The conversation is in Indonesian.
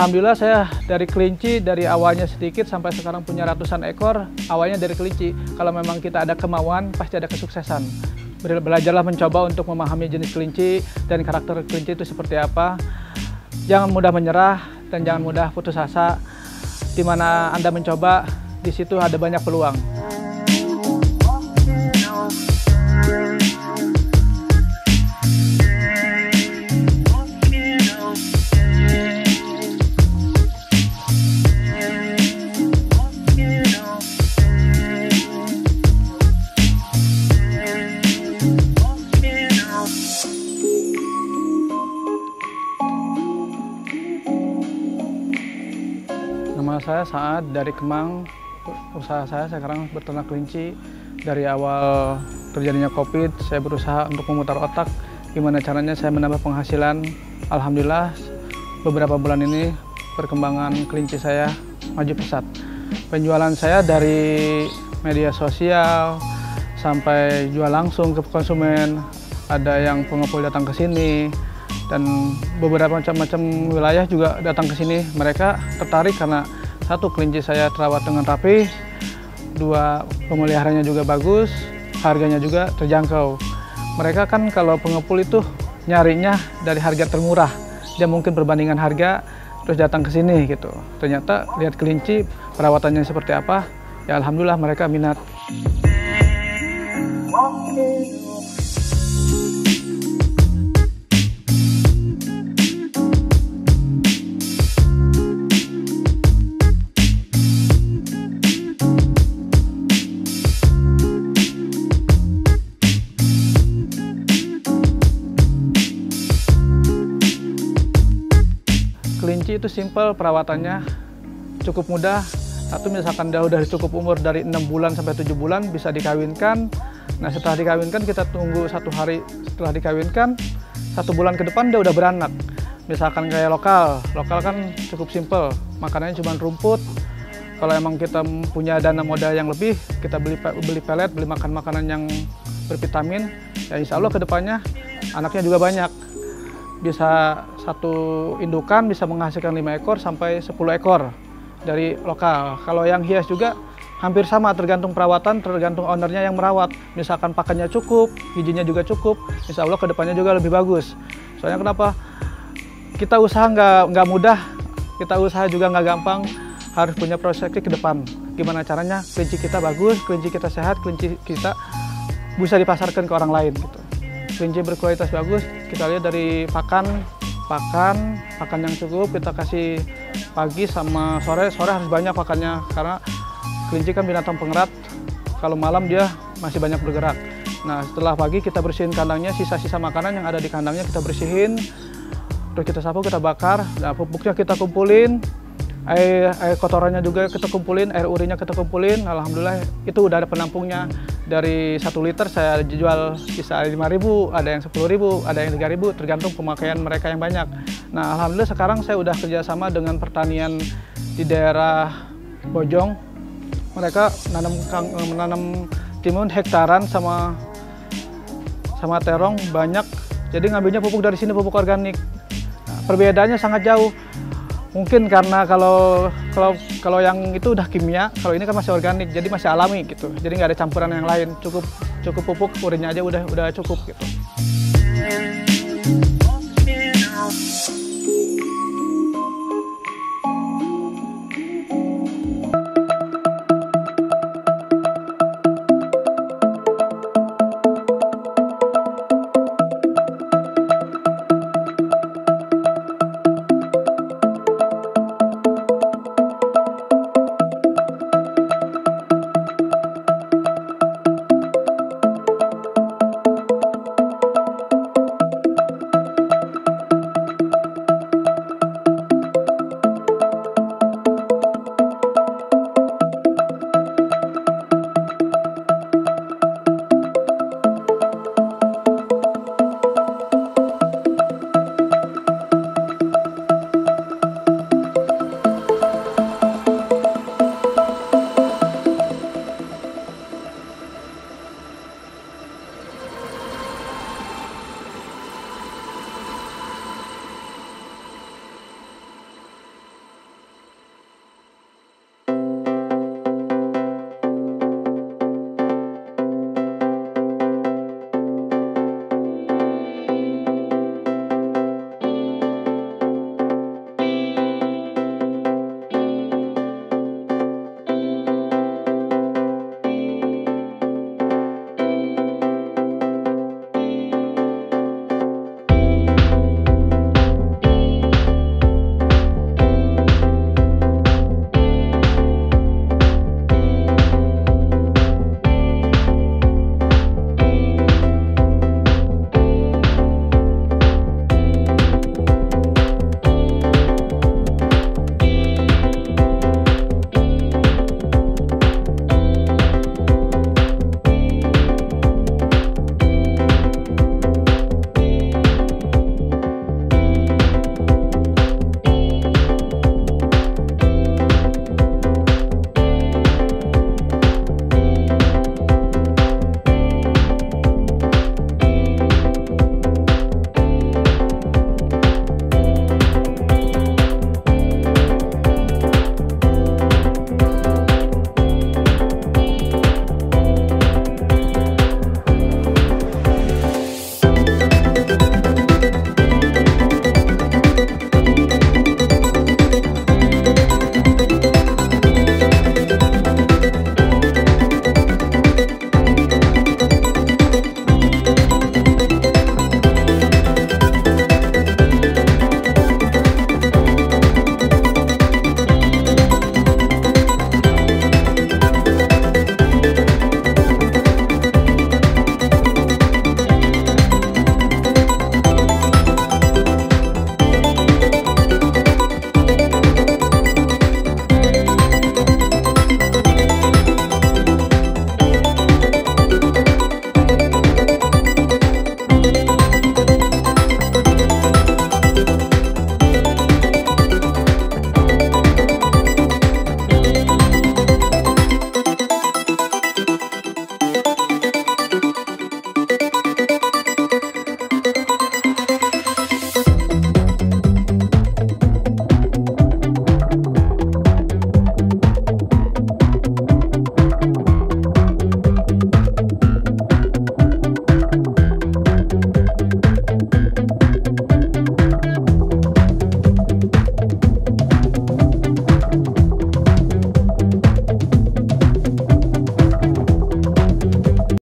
Alhamdulillah saya dari kelinci, dari awalnya sedikit sampai sekarang punya ratusan ekor, awalnya dari kelinci. Kalau memang kita ada kemauan, pasti ada kesuksesan. Belajarlah mencoba untuk memahami jenis kelinci dan karakter kelinci itu seperti apa. Jangan mudah menyerah dan jangan mudah putus asa. Di mana Anda mencoba, di situ ada banyak peluang. Nama saya Saad dari Kemang. Usaha saya sekarang berternak kelinci. Dari awal terjadinya COVID, saya berusaha untuk memutar otak gimana caranya saya menambah penghasilan. Alhamdulillah beberapa bulan ini perkembangan kelinci saya maju pesat. Penjualan saya dari media sosial sampai jual langsung ke konsumen. Ada yang pengepul datang ke sini. Dan beberapa macam-macam wilayah juga datang ke sini. Mereka tertarik karena satu, kelinci saya terawat dengan rapi, dua, pemeliharanya juga bagus, harganya juga terjangkau. Mereka kan kalau pengepul itu nyarinya dari harga termurah, dia mungkin perbandingan harga terus datang ke sini gitu. Ternyata lihat kelinci perawatannya seperti apa, ya alhamdulillah mereka minat. Kelinci itu simple perawatannya, cukup mudah. Satu, misalkan dia udah cukup umur dari 6 bulan sampai 7 bulan bisa dikawinkan. Nah setelah dikawinkan kita tunggu 1 hari setelah dikawinkan, 1 bulan ke depan dia udah beranak. Misalkan kayak lokal kan cukup simple, makanannya cuma rumput. Kalau emang kita punya dana modal yang lebih, kita beli pelet, beli makanan yang bervitamin, ya insya Allah ke depannya anaknya juga banyak. Bisa satu indukan bisa menghasilkan 5 ekor sampai 10 ekor dari lokal. Kalau yang hias juga hampir sama, tergantung perawatan, tergantung ownernya yang merawat. Misalkan pakannya cukup, gizinya juga cukup, insya Allah kedepannya juga lebih bagus. Soalnya kenapa? Kita usaha nggak mudah, kita usaha juga nggak gampang, harus punya proyeksi ke depan. Gimana caranya kelinci kita bagus, kelinci kita sehat, kelinci kita bisa dipasarkan ke orang lain gitu. Kelinci berkualitas bagus, kita lihat dari pakan yang cukup, kita kasih pagi sama sore harus banyak pakannya, karena kelinci kan binatang pengerat, kalau malam dia masih banyak bergerak. Nah setelah pagi kita bersihin kandangnya, sisa-sisa makanan yang ada di kandangnya kita bersihin, terus kita sapu, kita bakar, nah pupuknya kita kumpulin, air kotorannya juga kita kumpulin, air urinnya kita kumpulin. Alhamdulillah itu udah ada penampungnya. Dari 1 liter saya jual bisa 5.000, ada yang 10.000, ada yang 3.000, tergantung pemakaian mereka yang banyak. Nah alhamdulillah sekarang saya udah kerjasama dengan pertanian di daerah Bojong. Mereka menanam timun hektaran sama terong banyak. Jadi ngambilnya pupuk dari sini, pupuk organik. Nah, perbedaannya sangat jauh. Mungkin karena kalau yang itu udah kimia, kalau ini kan masih organik, jadi masih alami gitu. Jadi nggak ada campuran yang lain, cukup pupuk urinnya aja udah cukup gitu.